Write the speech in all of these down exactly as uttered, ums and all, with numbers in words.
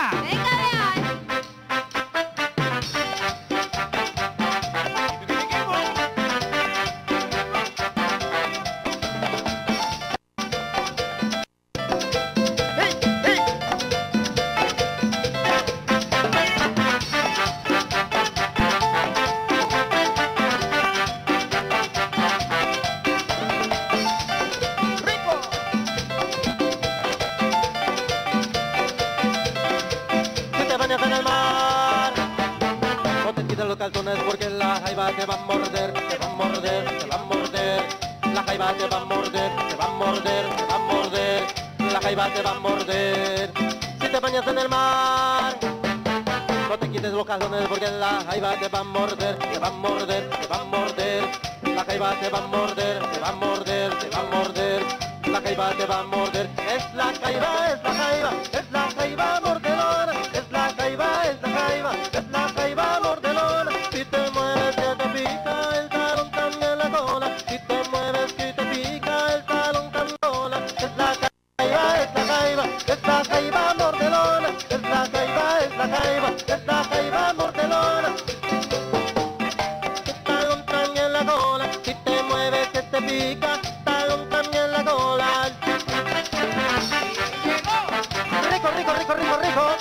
¡Venga! Venga, vean. En el mar, no te quites los calzones porque la jaiba te va a morder, te va a morder, te va a morder. La jaiba te va a morder, te va a morder, te va a morder. La jaiba te va a morder. Si te bañas en el mar, no te quites los calzones porque la jaiba te va a morder, te va a morder, te va a morder. La jaiba te va a morder, te va a morder, te va a morder. La jaiba te va a morder. Es la jaiba, es la jaiba, es la jaiba mordedora. Es la jaiba, es la jaiba, es la jaiba mordelona. Si te mueves que te pica el talón también la cola. Si te mueves que te pica el talón también la cola. Es la jaiba, es la jaiba, es la jaiba mordelona. Es la jaiba, es la jaiba, es la jaiba mordelona. El talón también la cola. Si te mueves que te pica, talón también la cola. Rico, rico, rico, rico, rico.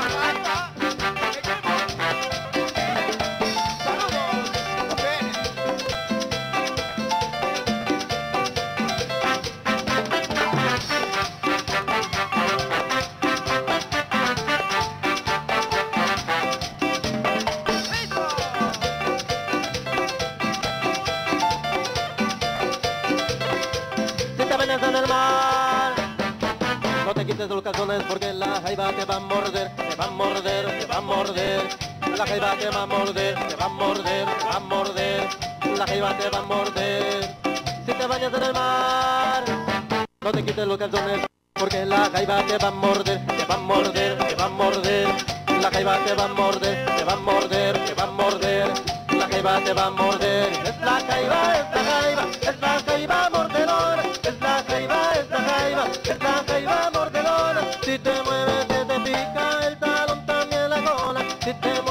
Si te bañas en el mar, no te quites los calzones porque la jaiba te va a morder, te va a morder, te va a morder. La jaiba te va a morder, te va a morder, te va a morder. La jaiba te va a morder. Si te bañas en el mar, no te quites los calzones porque la jaiba te va a morder, te va a morder, te va a morder. La jaiba te va a morder, te va a morder, te va a morder. La jaiba te va a morder. Es la jaiba, es la jaiba, es la jaiba mordelona. Es la jaiba, es la jaiba, es la jaiba mordelona. Si te mueves que te pica el talón también la cola. Si te